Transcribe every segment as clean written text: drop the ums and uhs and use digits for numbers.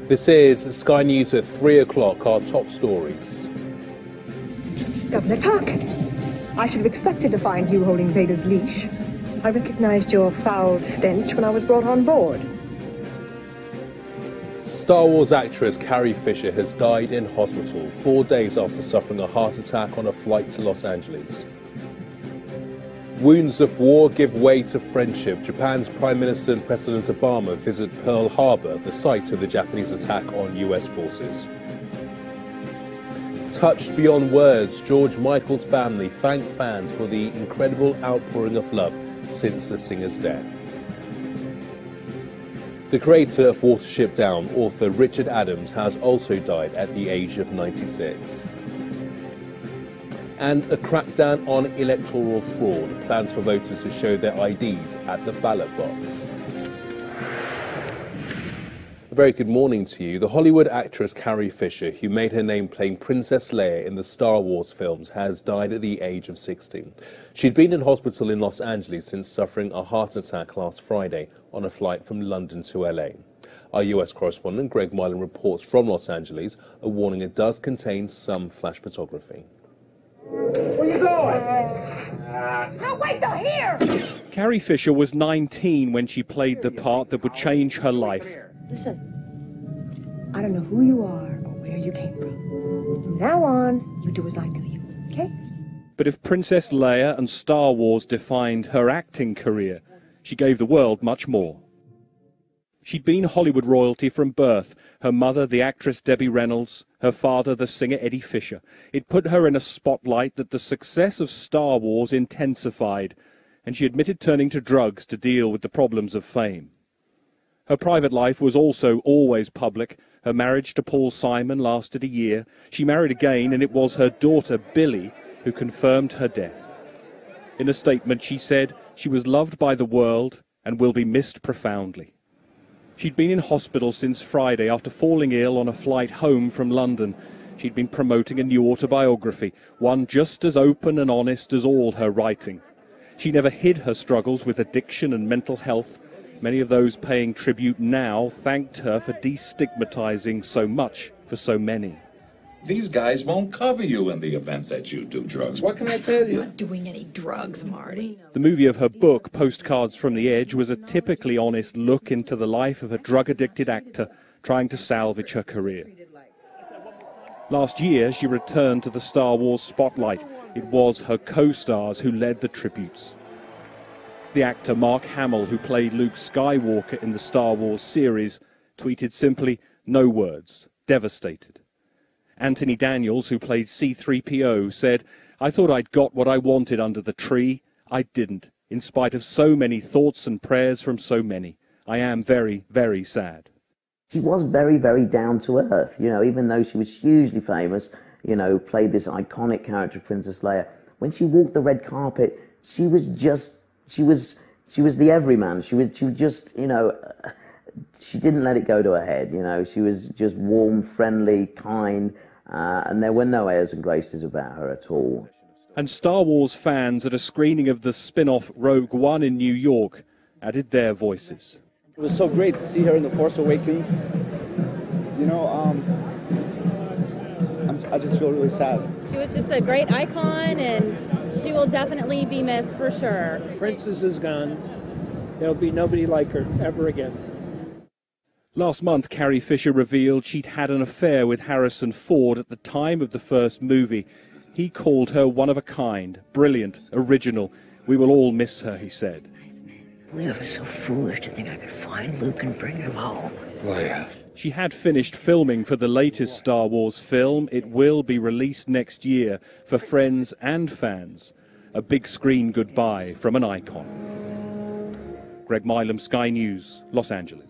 This is Sky News at 3 o'clock, our top stories. Governor Tarkin, I should have expected to find you holding Vader's leash. I recognized your foul stench when I was brought on board. Star Wars actress Carrie Fisher has died in hospital 4 days after suffering a heart attack on a flight to Los Angeles. Wounds of war give way to friendship. Japan's Prime Minister and President Obama visit Pearl Harbor, the site of the Japanese attack on US forces. Touched beyond words, George Michael's family thanked fans for the incredible outpouring of love since the singer's death. The creator of Watership Down, author Richard Adams, has also died at the age of 96. And a crackdown on electoral fraud, plans for voters to show their IDs at the ballot box. A very good morning to you. The Hollywood actress Carrie Fisher, who made her name playing Princess Leia in the Star Wars films, has died at the age of 60. She'd been in hospital in Los Angeles since suffering a heart attack last Friday on a flight from London to LA. Our US correspondent Greg Milan reports from Los Angeles, a warning it does contain some flash photography. Where you going? Now wait till here! Carrie Fisher was 19 when she played the part that would change her life. Listen, I don't know who you are or where you came from. From now on, you do as I tell you, okay? But if Princess Leia and Star Wars defined her acting career, she gave the world much more. She'd been Hollywood royalty from birth, her mother the actress Debbie Reynolds, her father the singer Eddie Fisher. It put her in a spotlight that the success of Star Wars intensified, and she admitted turning to drugs to deal with the problems of fame. Her private life was also always public. Her marriage to Paul Simon lasted a year. She married again, and it was her daughter Billie who confirmed her death. In a statement she said she was loved by the world and will be missed profoundly. She'd been in hospital since Friday after falling ill on a flight home from London. She'd been promoting a new autobiography, one just as open and honest as all her writing. She never hid her struggles with addiction and mental health. Many of those paying tribute now thanked her for destigmatizing so much for so many. These guys won't cover you in the event that you do drugs. What can I tell you? I'm not doing any drugs, Marty. The movie of her book, Postcards from the Edge, was a typically honest look into the life of a drug-addicted actor trying to salvage her career. Last year, she returned to the Star Wars spotlight. It was her co-stars who led the tributes. The actor Mark Hamill, who played Luke Skywalker in the Star Wars series, tweeted simply, "No words, devastated." Anthony Daniels, who played C-3PO, said, "I thought I'd got what I wanted under the tree. I didn't, in spite of so many thoughts and prayers from so many. I am very, very sad." She was very, very down to earth, you know, even though she was hugely famous, you know, played this iconic character, Princess Leia. When she walked the red carpet, she was the everyman. She was just, you know, she didn't let it go to her head, you know. She was just warm, friendly, kind, and there were no airs and graces about her at all. And Star Wars fans at a screening of the spin-off Rogue One in New York added their voices. It was so great to see her in The Force Awakens. You know, I just feel really sad. She was just a great icon, and she will definitely be missed for sure. Princess is gone. There'll be nobody like her ever again. Last month, Carrie Fisher revealed she'd had an affair with Harrison Ford at the time of the first movie. He called her one of a kind, brilliant, original. "We will all miss her," he said. We were so foolish to think I could find Luke and bring him home. Leia. She had finished filming for the latest Star Wars film. It will be released next year for friends and fans. A big screen goodbye from an icon. Greg Milam, Sky News, Los Angeles.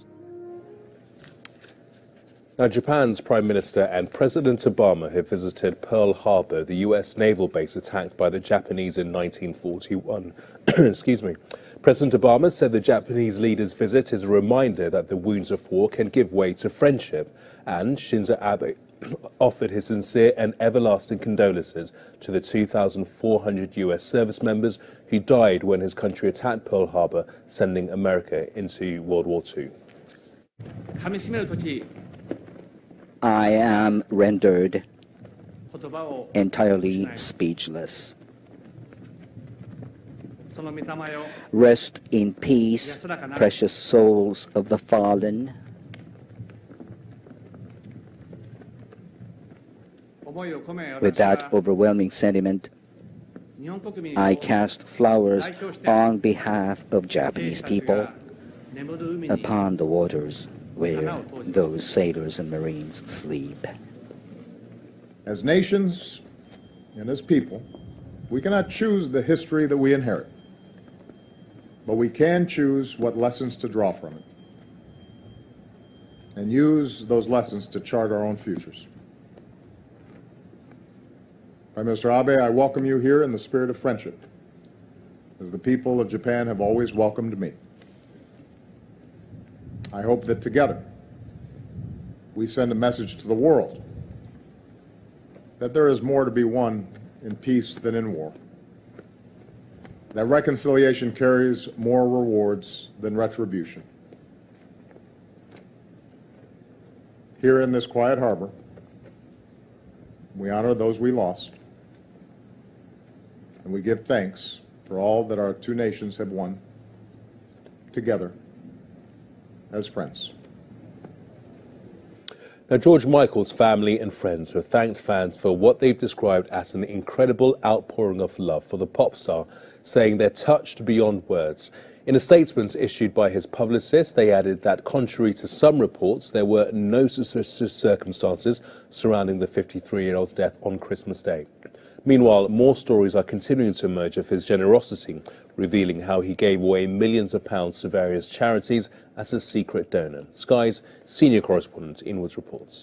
Now, Japan's Prime Minister and President Obama have visited Pearl Harbor, the US naval base attacked by the Japanese in 1941. Excuse me. President Obama said the Japanese leader's visit is a reminder that the wounds of war can give way to friendship, and Shinzo Abe offered his sincere and everlasting condolences to the 2,400 US service members who died when his country attacked Pearl Harbor, sending America into World War II. I am rendered entirely speechless. Rest in peace, precious souls of the fallen. With that overwhelming sentiment, I cast flowers on behalf of Japanese people upon the waters where those sailors and Marines sleep. As nations and as people, we cannot choose the history that we inherit, but we can choose what lessons to draw from it and use those lessons to chart our own futures. Prime Minister Abe, I welcome you here in the spirit of friendship, as the people of Japan have always welcomed me. I hope that together we send a message to the world that there is more to be won in peace than in war, that reconciliation carries more rewards than retribution. Here in this quiet harbor, we honor those we lost, and we give thanks for all that our two nations have won together as friends. Now, George Michael's family and friends have thanked fans for what they've described as an incredible outpouring of love for the pop star, saying they're touched beyond words. In a statement issued by his publicist, they added that contrary to some reports, there were no suspicious circumstances surrounding the 53-year-old's death on Christmas Day. Meanwhile, more stories are continuing to emerge of his generosity, revealing how he gave away millions of pounds to various charities as a secret donor. Sky's senior correspondent Inwards reports.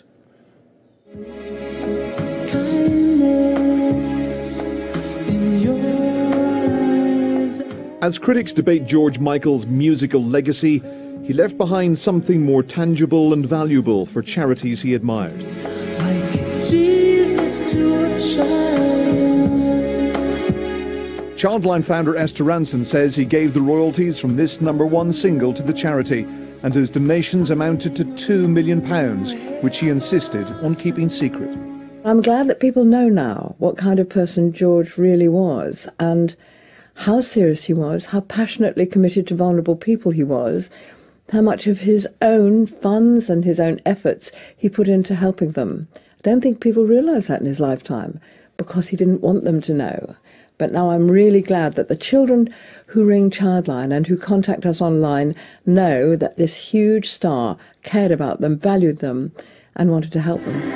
As critics debate George Michael's musical legacy, he left behind something more tangible and valuable for charities he admired. Like Jesus to a child. Childline founder Esther Ranson says he gave the royalties from this #1 single to the charity, and his donations amounted to £2 million, which he insisted on keeping secret. I'm glad that people know now what kind of person George really was, and how serious he was, how passionately committed to vulnerable people he was, how much of his own funds and his own efforts he put into helping them. I don't think people realise that in his lifetime, because he didn't want them to know. But now I'm really glad that the children who ring Childline and who contact us online know that this huge star cared about them, valued them, and wanted to help them.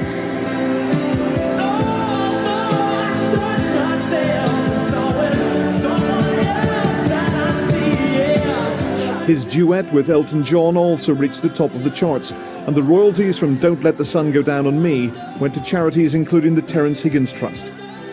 His duet with Elton John also reached the top of the charts, and the royalties from Don't Let the Sun Go Down on Me went to charities including the Terence Higgins Trust.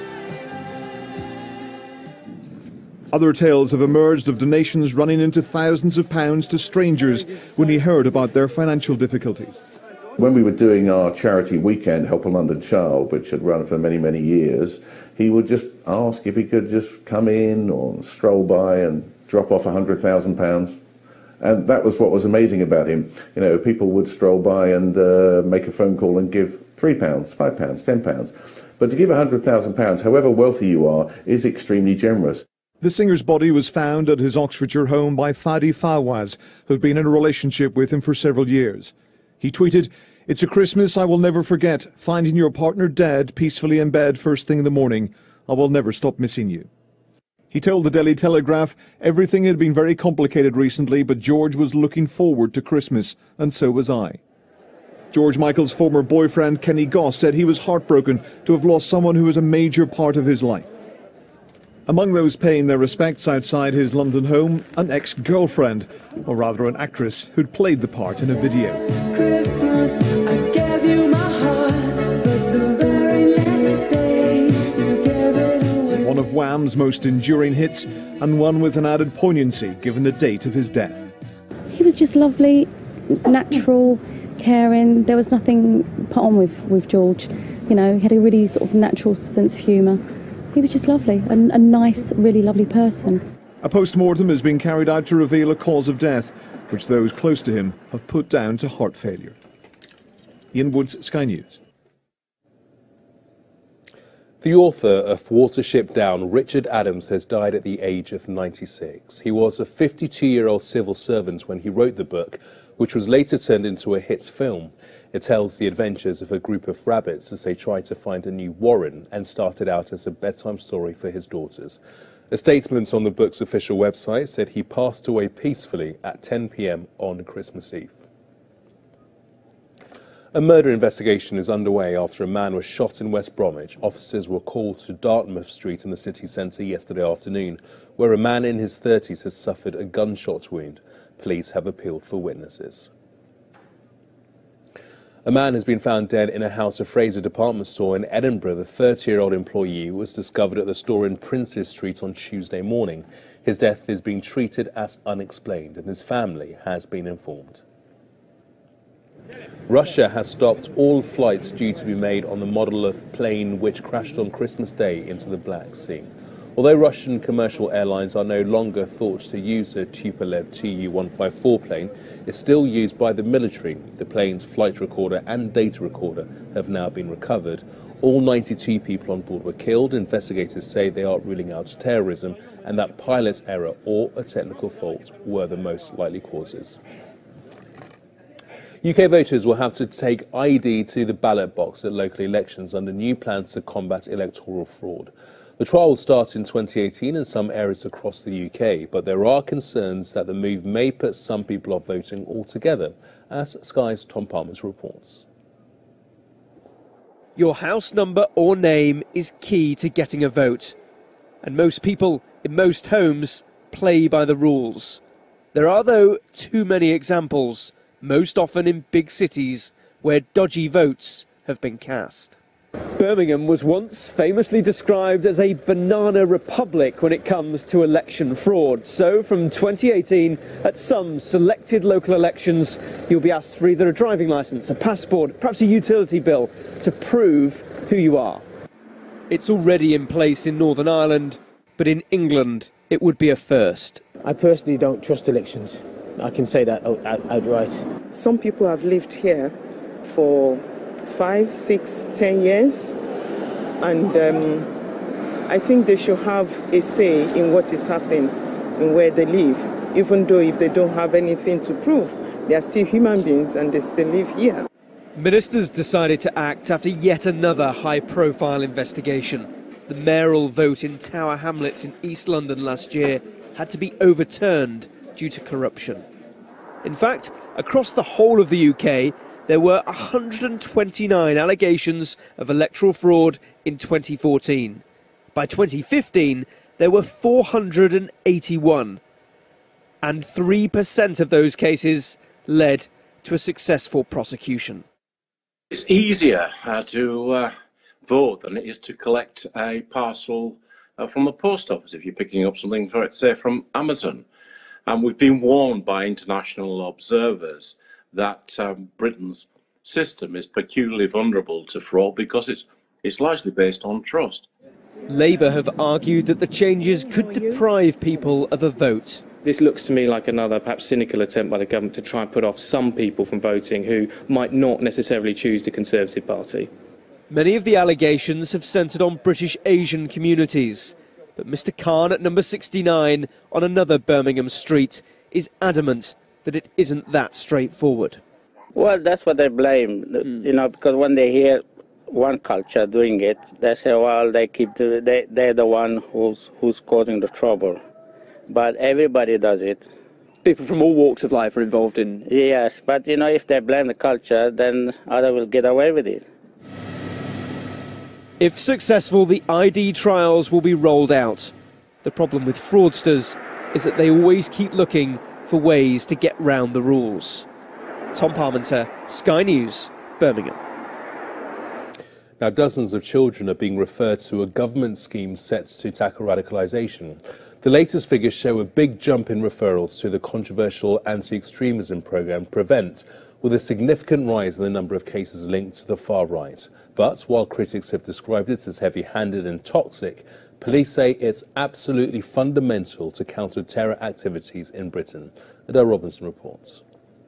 Other tales have emerged of donations running into thousands of pounds to strangers when he heard about their financial difficulties. When we were doing our charity weekend, Help a London Child, which had run for many, many years, he would just ask if he could just come in or stroll by and drop off £100,000. And that was what was amazing about him. You know, people would stroll by and make a phone call and give £3, £5, £10. But to give £100,000, however wealthy you are, is extremely generous. The singer's body was found at his Oxfordshire home by Fadi Fawaz, who'd been in a relationship with him for several years. He tweeted, "It's a Christmas I will never forget, finding your partner dead peacefully in bed first thing in the morning. I will never stop missing you." He told the Daily Telegraph everything had been very complicated recently, but George was looking forward to Christmas, and so was I. George Michael's former boyfriend Kenny Goss said he was heartbroken to have lost someone who was a major part of his life. Among those paying their respects outside his London home, an ex-girlfriend, or rather an actress, who'd played the part in a video. Christmas, I gave you my heart, but the very next day you gave it away. One of Wham's most enduring hits, and one with an added poignancy given the date of his death. He was just lovely, natural, caring. There was nothing put on with George. You know, he had a really sort of natural sense of humour. He was just lovely, a nice, really lovely person. A post-mortem has been carried out to reveal a cause of death, which those close to him have put down to heart failure. Ian Woods, Sky News. The author of Watership Down, Richard Adams, has died at the age of 96. He was a 52-year-old civil servant when he wrote the book, which was later turned into a hit film. It tells the adventures of a group of rabbits as they try to find a new warren, and started out as a bedtime story for his daughters. A statement on the book's official website said he passed away peacefully at 10 p.m. on Christmas Eve. A murder investigation is underway after a man was shot in West Bromwich. Officers were called to Dartmouth Street in the city centre yesterday afternoon, where a man in his 30s has suffered a gunshot wound. Police have appealed for witnesses. A man has been found dead in a House of Fraser department store in Edinburgh. The 30-year-old employee was discovered at the store in Princes Street on Tuesday morning. His death is being treated as unexplained, and his family has been informed. Russia has stopped all flights due to be made on the model of plane which crashed on Christmas Day into the Black Sea. Although Russian commercial airlines are no longer thought to use the Tupolev Tu-154 plane, it's still used by the military. The plane's flight recorder and data recorder have now been recovered. All 92 people on board were killed. Investigators say they are ruling out terrorism and that pilot error or a technical fault were the most likely causes. UK voters will have to take ID to the ballot box at local elections under new plans to combat electoral fraud. The trial will start in 2018 in some areas across the UK, but there are concerns that the move may put some people off voting altogether, as Sky's Tom Palmer reports. Your house number or name is key to getting a vote, and most people in most homes play by the rules. There are, though, too many examples, most often in big cities where dodgy votes have been cast. Birmingham was once famously described as a banana republic when it comes to election fraud. So from 2018, at some selected local elections, you'll be asked for either a driving licence, a passport, perhaps a utility bill to prove who you are. It's already in place in Northern Ireland, but in England it would be a first. I personally don't trust elections. I can say that outright. Some people have lived here for 5, 6, 10 years, and I think they should have a say in what is happening and where they live, even though if they don't have anything to prove, they are still human beings and they still live here. Ministers decided to act after yet another high-profile investigation. The mayoral vote in Tower Hamlets in East London last year had to be overturned due to corruption. In fact, across the whole of the UK, there were 129 allegations of electoral fraud in 2014. By 2015, there were 481, and 3% of those cases led to a successful prosecution. It's easier to vote than it is to collect a parcel from the post office if you're picking up something, for say, from Amazon. And we've been warned by international observers that Britain's system is peculiarly vulnerable to fraud because it's largely based on trust. Labour have argued that the changes could deprive people of a vote. This looks to me like another perhaps cynical attempt by the government to try and put off some people from voting who might not necessarily choose the Conservative Party. Many of the allegations have centred on British Asian communities. But Mr. Khan at number 69 on another Birmingham street is adamant that it isn't that straightforward. Well, that's what they blame, you know, because when they hear one culture doing it, they say, well, they're the one who's causing the trouble. But everybody does it. People from all walks of life are involved in... Yes, but, you know, if they blame the culture, then others will get away with it. If successful, the ID trials will be rolled out. The problem with fraudsters is that they always keep looking for ways to get round the rules. Tom Parmenter, Sky News, Birmingham. Now, dozens of children are being referred to a government scheme set to tackle radicalisation. The latest figures show a big jump in referrals to the controversial anti-extremism programme PREVENT, with a significant rise in the number of cases linked to the far right. But while critics have described it as heavy-handed and toxic, police say it's absolutely fundamental to counter terror activities in Britain. Adele Robinson reports.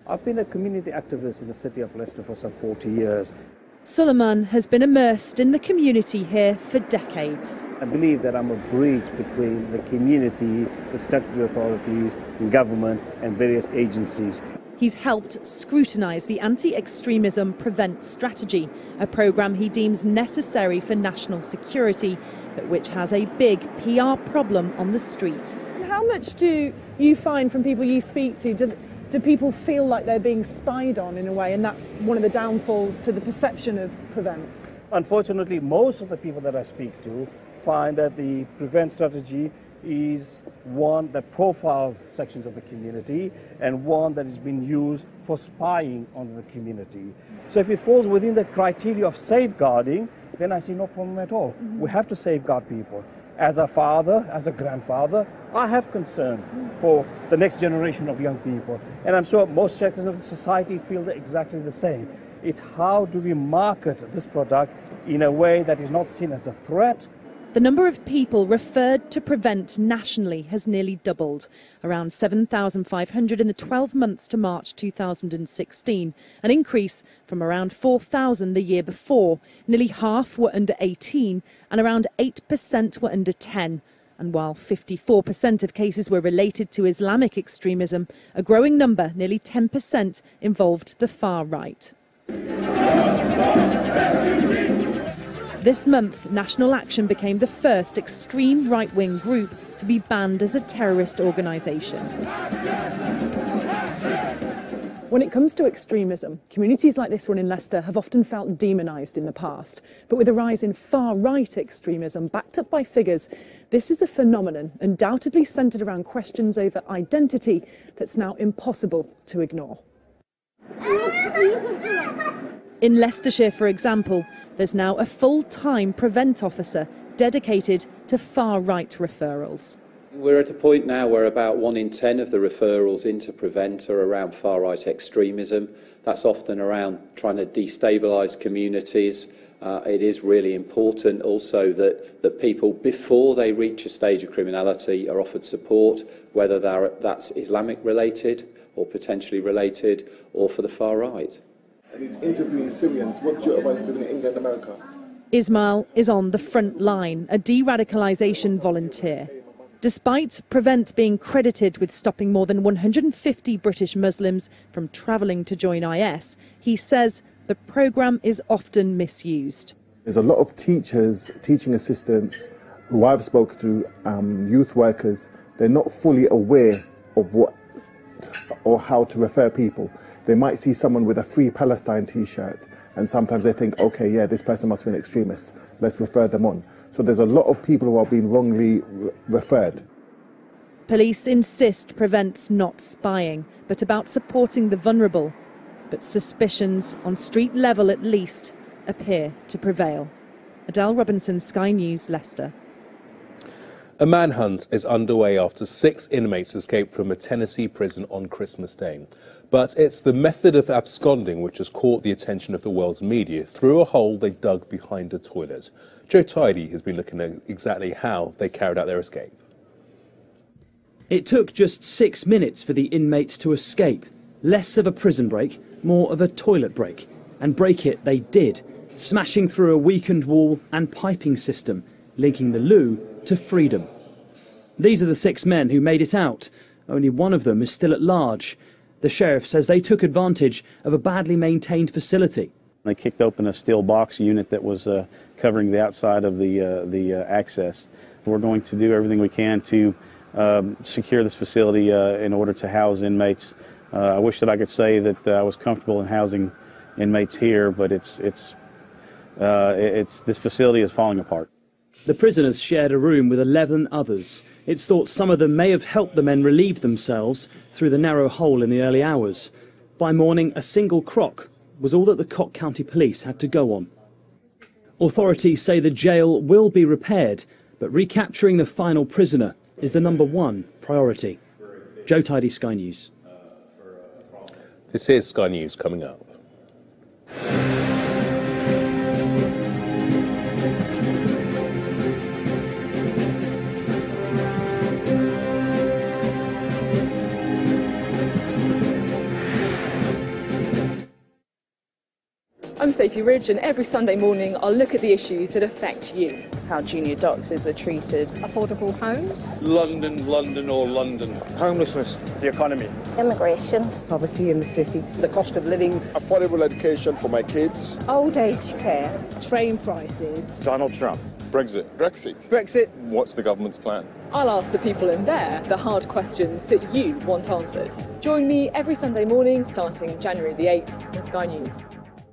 I've been a community activist in the city of Leicester for some 40 years. Suleiman has been immersed in the community here for decades. I believe that I'm a bridge between the community, the statutory authorities, government and various agencies. He's helped scrutinise the Anti-Extremism Prevent strategy, a programme he deems necessary for national security, but which has a big PR problem on the street. How much do you find from people you speak to, do people feel like they're being spied on in a way, and that's one of the downfalls to the perception of Prevent? Unfortunately, most of the people that I speak to find that the Prevent strategy is one that profiles sections of the community and one that is being used for spying on the community. So if it falls within the criteria of safeguarding, then I see no problem at all. We have to safeguard people. As a father, as a grandfather, I have concerns for the next generation of young people. And I'm sure most sections of the society feel exactly the same. It's how do we market this product in a way that is not seen as a threat. The number of people referred to Prevent nationally has nearly doubled, around 7,500 in the 12 months to March 2016, an increase from around 4,000 the year before. Nearly half were under 18 and around 8% were under 10. And while 54% of cases were related to Islamic extremism, a growing number, nearly 10%, involved the far right. This month, National Action became the first extreme right-wing group to be banned as a terrorist organisation. When it comes to extremism, communities like this one in Leicester have often felt demonised in the past. But with a rise in far-right extremism, backed up by figures, this is a phenomenon undoubtedly centred around questions over identity that's now impossible to ignore. In Leicestershire, for example, there's now a full-time Prevent officer dedicated to far-right referrals. We're at a point now where about 1 in 10 of the referrals into Prevent are around far-right extremism. That's often around trying to destabilise communities. It is really important also that people, before they reach a stage of criminality, are offered support, whether that's Islamic related or potentially related, or for the far right. And he's interviewing Syrians. What's your advice living in England, America? Ismail is on the front line, a de-radicalisation volunteer. Despite Prevent being credited with stopping more than 150 British Muslims from travelling to join IS, he says the programme is often misused. There's a lot of teachers, teaching assistants, who I've spoken to, youth workers. They're not fully aware of what or how to refer people. They might see someone with a Free Palestine t-shirt and sometimes they think, okay, yeah, this person must be an extremist. Let's refer them on. So there's a lot of people who are being wrongly referred. Police insist Prevent's not spying, but about supporting the vulnerable. But suspicions, on street level at least, appear to prevail. Adele Robinson, Sky News, Leicester. A manhunt is underway after 6 inmates escaped from a Tennessee prison on Christmas Day. But it's the method of absconding which has caught the attention of the world's media through a hole they dug behind a toilet. Joe Tidy has been looking at exactly how they carried out their escape. It took just 6 minutes for the inmates to escape. Less of a prison break, more of a toilet break. And break it they did, smashing through a weakened wall and piping system, linking the loo to freedom. These are the 6 men who made it out. Only one of them is still at large. The sheriff says they took advantage of a badly maintained facility. They kicked open a steel box unit that was covering the outside of the access. We're going to do everything we can to secure this facility in order to house inmates. I wish that I could say that I was comfortable in housing inmates here, but this facility is falling apart. The prisoners shared a room with 11 others. It's thought some of them may have helped the men relieve themselves through the narrow hole in the early hours. By morning, a single crock was all that the Cock County Police had to go on. Authorities say the jail will be repaired, but recapturing the final prisoner is the #1 priority. Joe Tidy, Sky News. This is Sky News coming up. I'm Sophie Ridge, and every Sunday morning I'll look at the issues that affect you. How junior doctors are treated. Affordable homes. London, London or London. Homelessness. The economy. Immigration. Poverty in the city. The cost of living. Affordable education for my kids. Old age care. Train prices. Donald Trump. Brexit. Brexit. What's the government's plan? I'll ask the people in there the hard questions that you want answered. Join me every Sunday morning starting January the 8th on Sky News.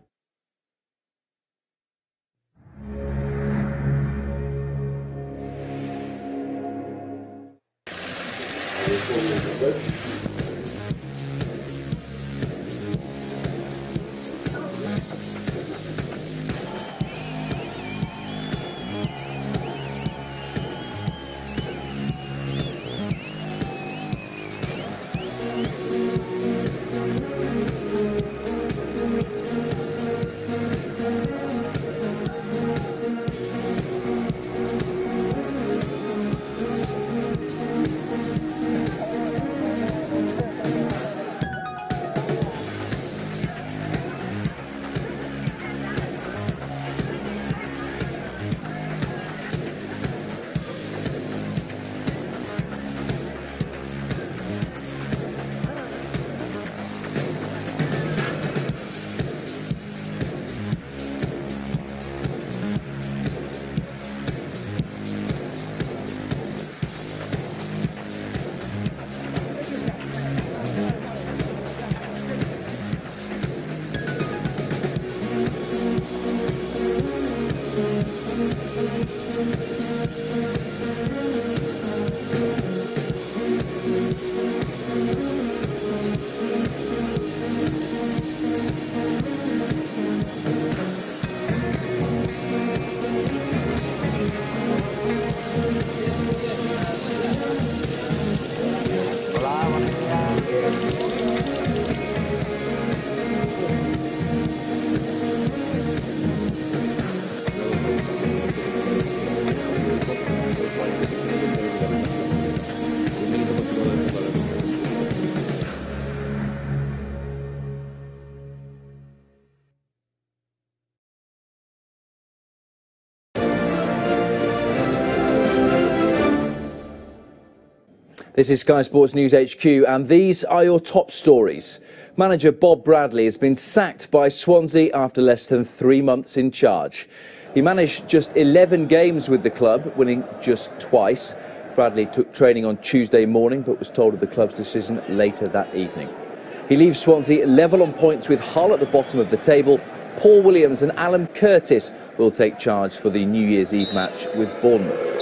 This is Sky Sports News HQ, and these are your top stories. Manager Bob Bradley has been sacked by Swansea after less than 3 months in charge. He managed just 11 games with the club, winning just twice. Bradley took training on Tuesday morning, but was told of the club's decision later that evening. He leaves Swansea level on points with Hull at the bottom of the table. Paul Williams and Alan Curtis will take charge for the New Year's Eve match with Bournemouth.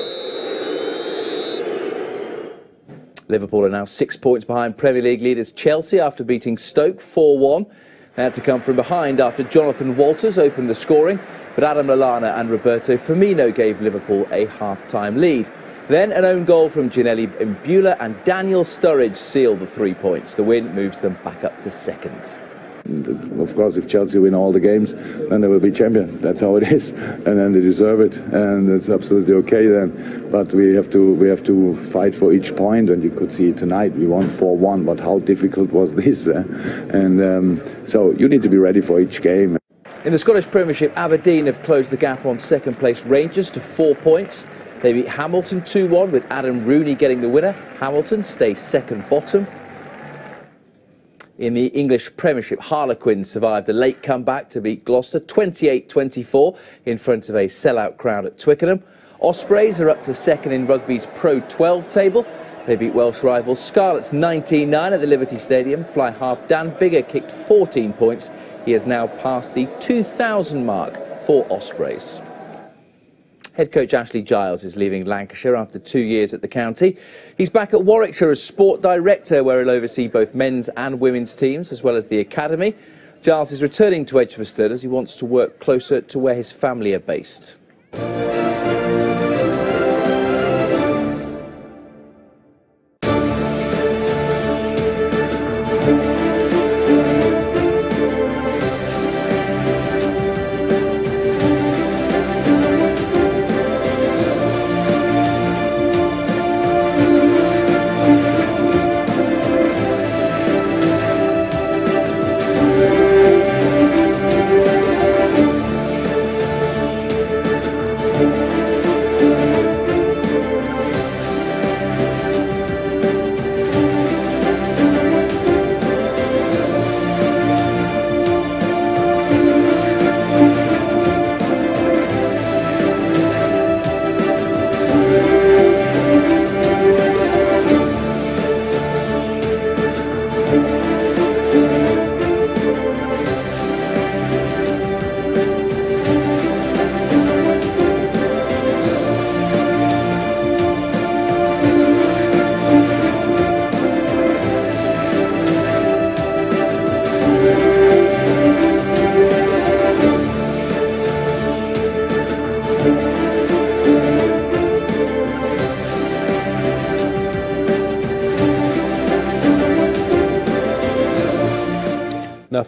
Liverpool are now 6 points behind Premier League leaders Chelsea after beating Stoke 4-1. They had to come from behind after Jonathan Walters opened the scoring, but Adam Lallana and Roberto Firmino gave Liverpool a half-time lead. Then an own goal from Ginelli Mbula and Daniel Sturridge sealed the 3 points. The win moves them back up to second. Of course, if Chelsea win all the games, then they will be champion. That's how it is, and then they deserve it, and it's absolutely okay then. But we have to fight for each point, and you could see tonight we won 4-1. But how difficult was this? So you need to be ready for each game. In the Scottish Premiership, Aberdeen have closed the gap on second-place Rangers to 4 points. They beat Hamilton 2-1 with Adam Rooney getting the winner. Hamilton stays second bottom. In the English Premiership, Harlequins survived a late comeback to beat Gloucester 28-24 in front of a sellout crowd at Twickenham. Ospreys are up to second in rugby's Pro 12 table. They beat Welsh rivals Scarlets 19-9 at the Liberty Stadium. Fly half Dan Biggar kicked 14 points. He has now passed the 2,000 mark for Ospreys. Head coach Ashley Giles is leaving Lancashire after 2 years at the county. He's back at Warwickshire as sport director, where he'll oversee both men's and women's teams, as well as the academy. Giles is returning to Edgbaston as he wants to work closer to where his family are based.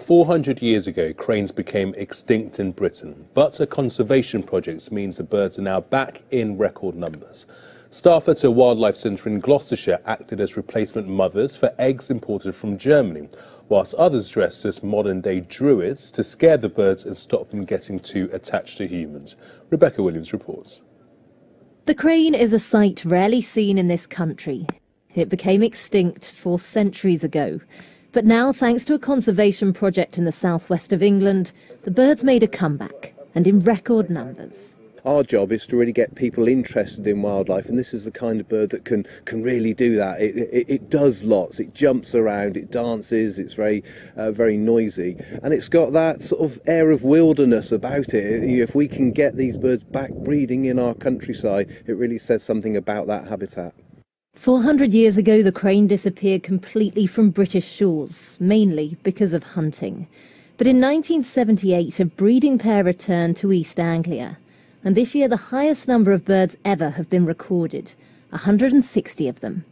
400 years ago, cranes became extinct in Britain, but a conservation project means the birds are now back in record numbers. Staff at a wildlife centre in Gloucestershire acted as replacement mothers for eggs imported from Germany, whilst others dressed as modern-day druids to scare the birds and stop them getting too attached to humans. Rebecca Williams reports. The crane is a sight rarely seen in this country. It became extinct 4 centuries ago. But now, thanks to a conservation project in the southwest of England, the birds made a comeback, and in record numbers. Our job is to really get people interested in wildlife, and this is the kind of bird that can really do that. It does lots. It jumps around, it dances, it's very noisy, and it's got that sort of air of wilderness about it. If we can get these birds back breeding in our countryside, it really says something about that habitat. 400 years ago, the crane disappeared completely from British shores, mainly because of hunting. But in 1978, a breeding pair returned to East Anglia. And this year, the highest number of birds ever have been recorded, 160 of them.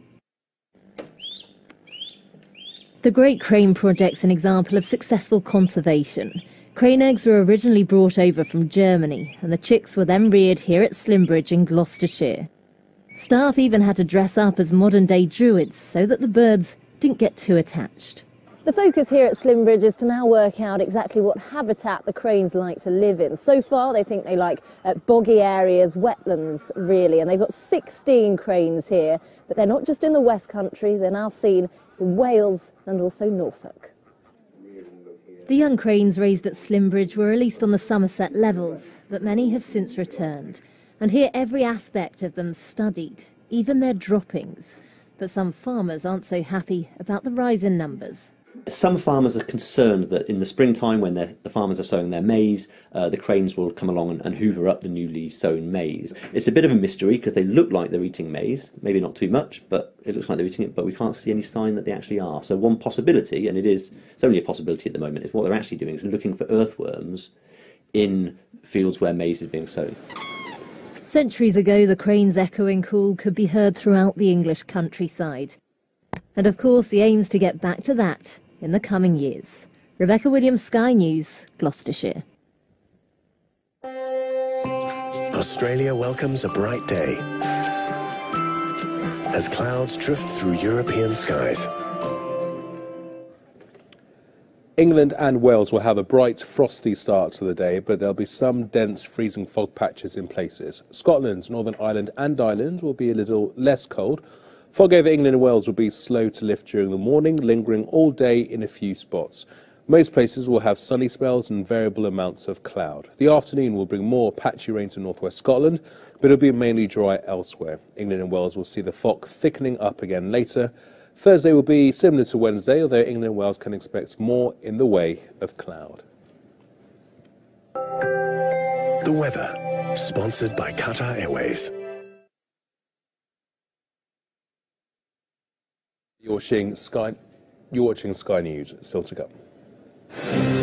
The Great Crane Project's an example of successful conservation. Crane eggs were originally brought over from Germany, and the chicks were then reared here at Slimbridge in Gloucestershire. Staff even had to dress up as modern-day druids so that the birds didn't get too attached. The focus here at Slimbridge is to now work out exactly what habitat the cranes like to live in. So far, they think they like boggy areas, wetlands, really, and they've got 16 cranes here. But they're not just in the West Country, they're now seen in Wales and also Norfolk. The young cranes raised at Slimbridge were released on the Somerset Levels, but many have since returned. And here every aspect of them studied, even their droppings. But some farmers aren't so happy about the rise in numbers. Some farmers are concerned that in the springtime, when the farmers are sowing their maize, the cranes will come along and hoover up the newly sown maize. It's a bit of a mystery because they look like they're eating maize, maybe not too much, but it looks like they're eating it, but we can't see any sign that they actually are. So one possibility, and it's only a possibility at the moment, is what they're actually doing is looking for earthworms in fields where maize is being sown. Centuries ago, the crane's echoing call could be heard throughout the English countryside. And of course, the aim's to get back to that in the coming years. Rebecca Williams, Sky News, Gloucestershire. Australia welcomes a bright day as clouds drift through European skies. England and Wales will have a bright, frosty start to the day, but there'll be some dense freezing fog patches in places. Scotland, Northern Ireland and Ireland will be a little less cold. Fog over England and Wales will be slow to lift during the morning, lingering all day in a few spots. Most places will have sunny spells and variable amounts of cloud. The afternoon will bring more patchy rain to northwest Scotland, but it'll be mainly dry elsewhere. England and Wales will see the fog thickening up again later. Thursday will be similar to Wednesday, although England and Wales can expect more in the way of cloud. The weather, sponsored by Qatar Airways. You're watching Sky News, still to come.